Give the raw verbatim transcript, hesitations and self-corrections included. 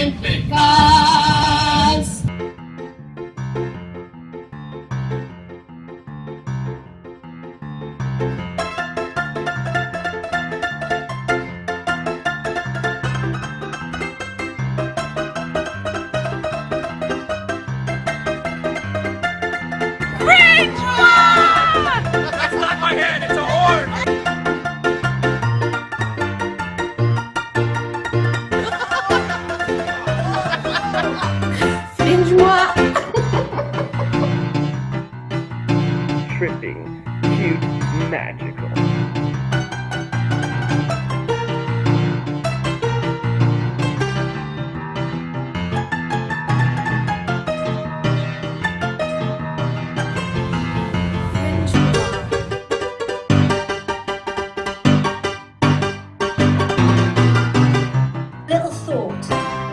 Olympic gods. That's not my head, it's a horn! Fringe-moi. Tripping, cute, magical. Little thought.